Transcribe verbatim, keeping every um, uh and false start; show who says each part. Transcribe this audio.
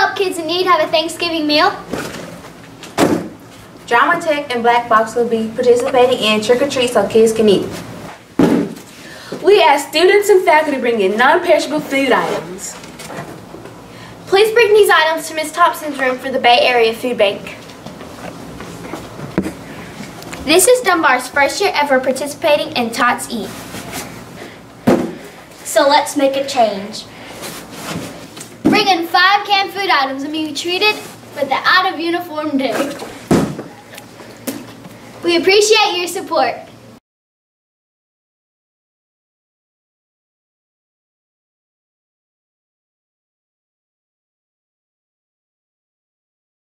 Speaker 1: help kids in need have a Thanksgiving meal?
Speaker 2: Drama Tech and Black Box will be participating in Trick or Treat so kids can eat.
Speaker 3: We ask students and faculty to bring in non-perishable food items.
Speaker 1: Please bring these items to Miz Thompson's room for the Bay Area Food Bank. This is Dunbar's first year ever participating in Tots Eat. So let's make a change. Bring in five canned food items and be treated with the out of uniform day. We appreciate your support.